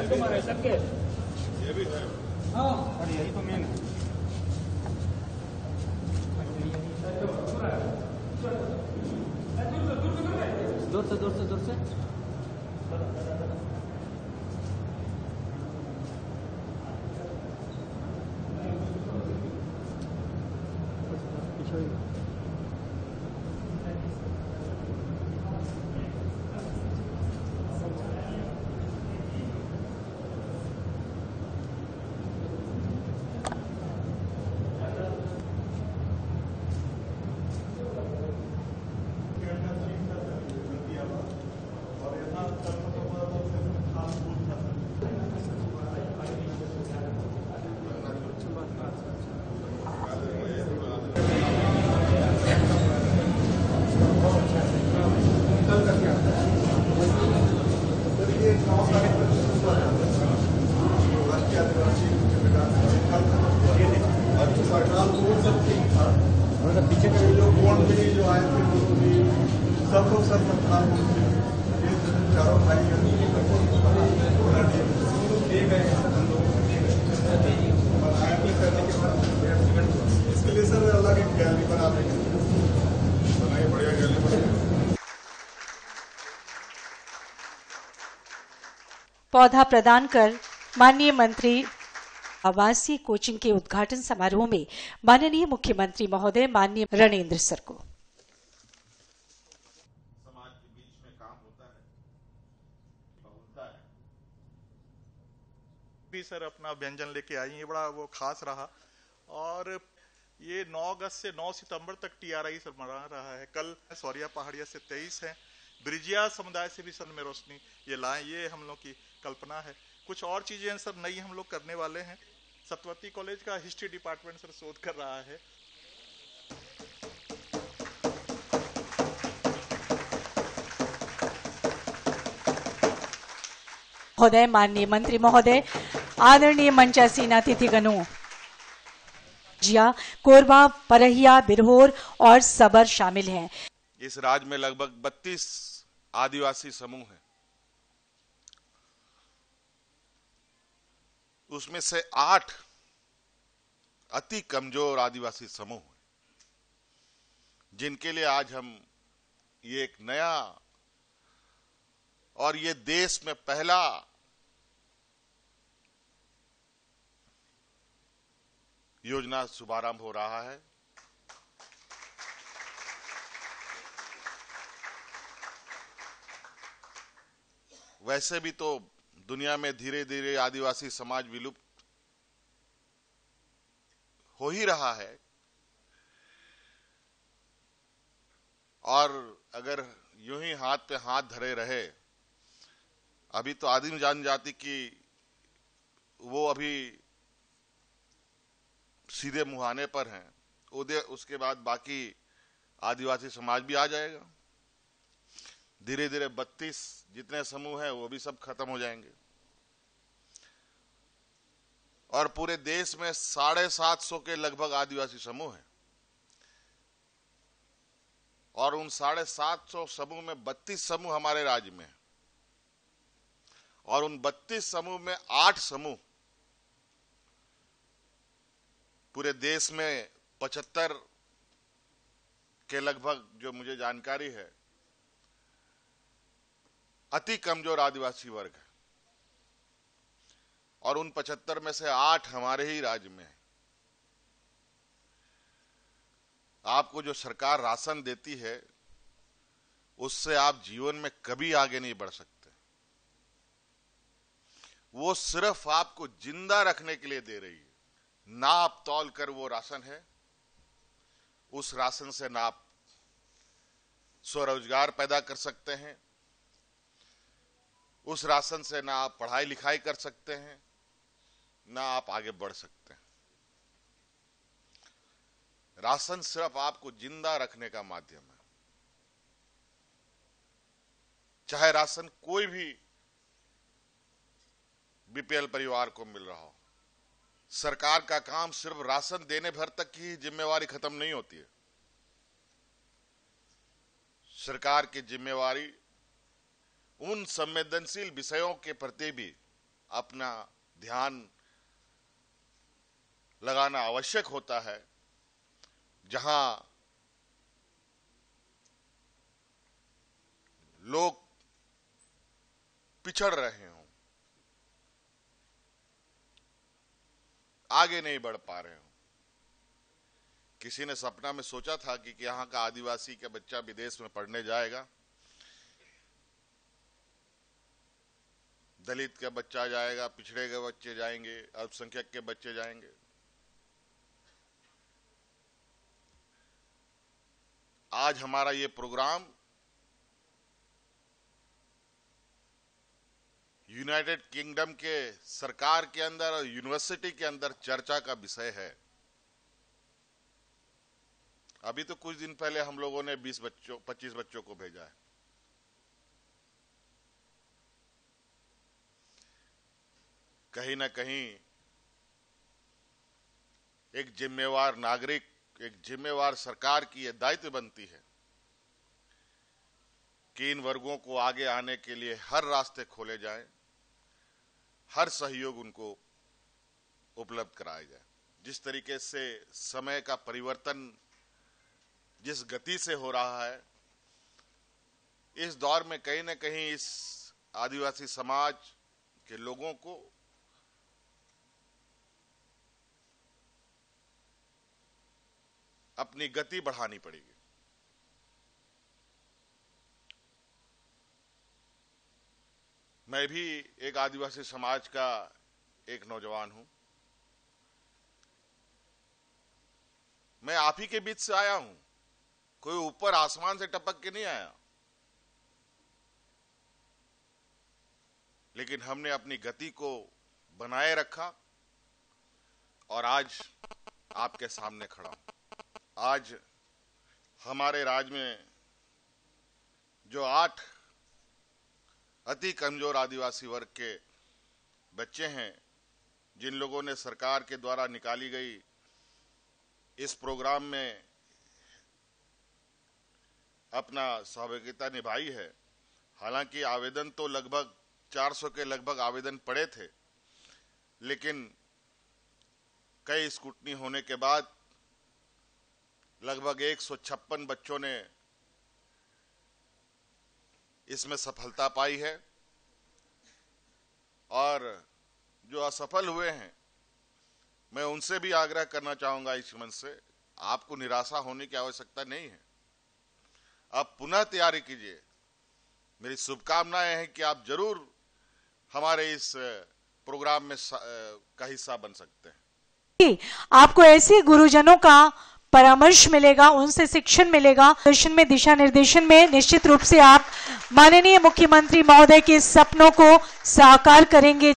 तुम्हारे सबके ये भी है। हाँ और यही तो मेन है। दूर से सरकार बोल सकती था पीछे के जो बोर्ड में जो आए थे वो भी सब लोग सर सरकार चारों भाई इसके लिए सर अलग एक गैलरी बना देंगे, बनाइए बढ़िया गैलरी बनाइए। पौधा प्रदान कर माननीय मंत्री आवासीय कोचिंग के उद्घाटन समारोह में माननीय मुख्यमंत्री महोदय माननीय रणेंद्र सर को समाज के बीच में काम होता है, बहुलता है। भी सर अपना व्यंजन लेके आई, ये बड़ा वो खास रहा। और ये 9 अगस्त से 9 सितंबर तक TRI सर मना रहा है। कल सौरिया पहाड़िया से 23 है, ब्रिजिया समुदाय से भी सन में रोशनी ये लाएं, ये हम लोग की कल्पना है। कुछ और चीजें सर नई हम लोग करने वाले हैं। सतवती कॉलेज का हिस्ट्री डिपार्टमेंट सर शोध कर रहा है। महोदय, माननीय मंत्री महोदय, आदरणीय मंचासीन अतिथिगणों, जिया, कोरबा, परहिया, बिरहोर और सबर शामिल हैं। इस राज्य में लगभग 32 आदिवासी समूह हैं। उसमें से 8 अति कमजोर आदिवासी समूह हैं, जिनके लिए आज हम ये एक नया और ये देश में पहला योजना शुभारंभ हो रहा है। वैसे भी तो दुनिया में धीरे धीरे आदिवासी समाज विलुप्त हो ही रहा है, और अगर यूं ही हाथ पे हाथ धरे रहे, अभी तो आदिम जनजाति की वो अभी सीधे मुहाने पर हैं, उसके बाद बाकी आदिवासी समाज भी आ जाएगा। धीरे धीरे 32 जितने समूह हैं वो भी सब खत्म हो जाएंगे, और पूरे देश में 750 के लगभग आदिवासी समूह हैं, और उन 750 समूह में 32 समूह हमारे राज्य में हैं, और उन 32 समूह में 8 समूह पूरे देश में 75 के लगभग, जो मुझे जानकारी है, अति कमजोर आदिवासी वर्ग है, और उन 75 में से 8 हमारे ही राज्य में है। आपको जो सरकार राशन देती है, उससे आप जीवन में कभी आगे नहीं बढ़ सकते। वो सिर्फ आपको जिंदा रखने के लिए दे रही है। नाप तौल कर वो राशन है, उस राशन से ना आप स्वरोजगार पैदा कर सकते हैं, उस राशन से ना आप पढ़ाई लिखाई कर सकते हैं, ना आप आगे बढ़ सकते हैं। राशन सिर्फ आपको जिंदा रखने का माध्यम है। चाहे राशन कोई भी BPL परिवार को मिल रहा हो, सरकार का काम सिर्फ राशन देने भर तक की जिम्मेवारी खत्म नहीं होती है। सरकार की जिम्मेवारी उन संवेदनशील विषयों के प्रति भी अपना ध्यान लगाना आवश्यक होता है, जहां लोग पिछड़ रहे हों, आगे नहीं बढ़ पा रहे हों। किसी ने सपना में सोचा था कि यहां का आदिवासी का बच्चा विदेश में पढ़ने जाएगा, दलित का बच्चा जाएगा, पिछड़े के बच्चे जाएंगे, अल्पसंख्यक के बच्चे जाएंगे। आज हमारा ये प्रोग्राम यूनाइटेड किंगडम के सरकार के अंदर और यूनिवर्सिटी के अंदर चर्चा का विषय है। अभी तो कुछ दिन पहले हम लोगों ने 25 बच्चों को भेजा है। कहीं ना कहीं एक जिम्मेवार नागरिक, एक जिम्मेवार सरकार की यह दायित्व बनती है कि इन वर्गों को आगे आने के लिए हर रास्ते खोले जाएं, हर सहयोग उनको उपलब्ध कराया जाए। जिस तरीके से समय का परिवर्तन जिस गति से हो रहा है, इस दौर में कहीं न कहीं इस आदिवासी समाज के लोगों को अपनी गति बढ़ानी पड़ेगी। मैं भी एक आदिवासी समाज का एक नौजवान हूं। मैं आप ही के बीच से आया हूं, कोई ऊपर आसमान से टपक के नहीं आया, लेकिन हमने अपनी गति को बनाए रखा और आज आपके सामने खड़ा हूं। आज हमारे राज्य में जो 8 अति कमजोर आदिवासी वर्ग के बच्चे हैं, जिन लोगों ने सरकार के द्वारा निकाली गई इस प्रोग्राम में अपना सहभागिता निभाई है। हालांकि आवेदन तो लगभग 400 के लगभग आवेदन पड़े थे, लेकिन कई स्क्रूटनी होने के बाद लगभग 156 बच्चों ने इसमें सफलता पाई है। और जो असफल हुए हैं, मैं उनसे भी आग्रह करना चाहूंगा इस मंच से, आपको निराशा होने की आवश्यकता नहीं है। आप पुनः तैयारी कीजिए। मेरी शुभकामनाएं हैं कि आप जरूर हमारे इस प्रोग्राम में का हिस्सा बन सकते हैं। आपको ऐसे गुरुजनों का परामर्श मिलेगा, उनसे शिक्षण मिलेगा, दर्शन में दिशा निर्देशन में निश्चित रूप से आप माननीय मुख्यमंत्री महोदय के सपनों को साकार करेंगे।